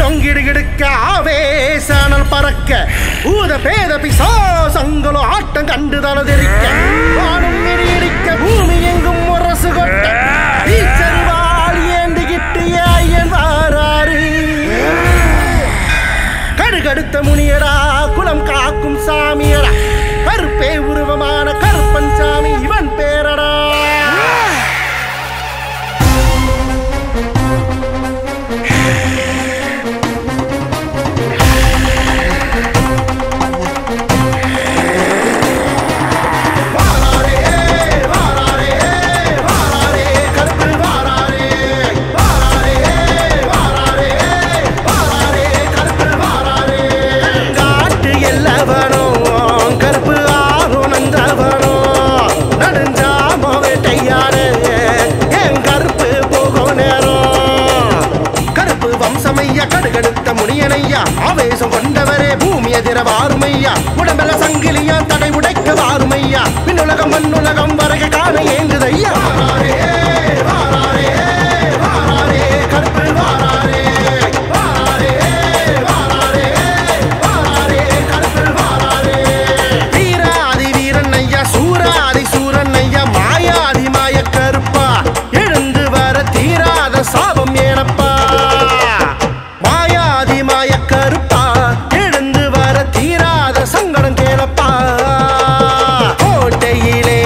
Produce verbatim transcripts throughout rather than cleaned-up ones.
தொங்கிடுகிடுக்க ஆவேசனல் பறக்க ஊத பேத பிசாசங்களோ ஆட்டம் கண்டு தலதெரிக்க வானம் நெறியடிக்க பூமி எங்கும் முரசு கொட்ட ஈச்சரிவாள் ஏந்திக்கிட்டு ஐயன் வாராரு கடுகடுத்த முனியடா குலம் காக்கும் சாமியடா கருப்பே உருவமான கருப்பன் சாமி இவன் பேரடா கடுகடுத்த முனியனையா ஆவேசம் கொண்டவரே பூமி எதிர வாருமையா உடம்பெல சங்கிலியா தடை உடைக்க வாருமையா விண்ணுலகம் மண்ணுலகம் வரைக காண ஏங்குதையா கருப்பு வாராரே வாராரே வாராரே வாராரே கருப்பு வாராரே வீராதி வீரன் ஐயா சூராதி சூரன் ஐயா மாயாதி மாய கருப்பா எழுந்து வர தீராத சாபம் ஏனப்பா கருப்பா எழுந்து வர தீராத சங்கடம் கேளப்பா கோட்டையிலே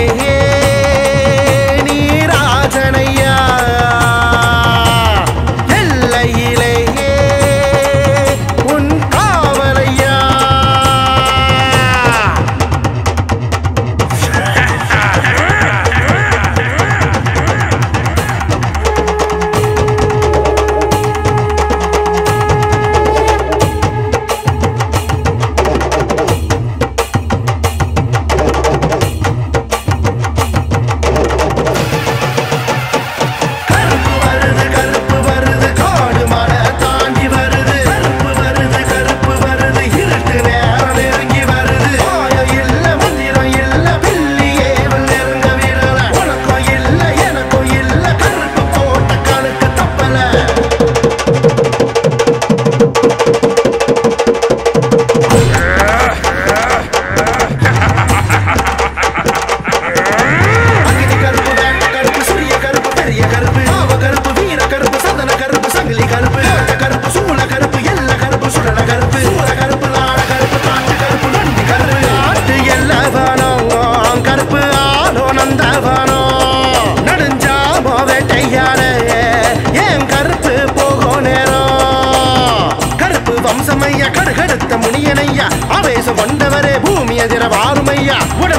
நீராஜனையா எல்லையிலே உன் காவலையா கடுகடுத்த முனியனையா ஆவேசம் கொண்டவரே பூமி எதிர வாருமையா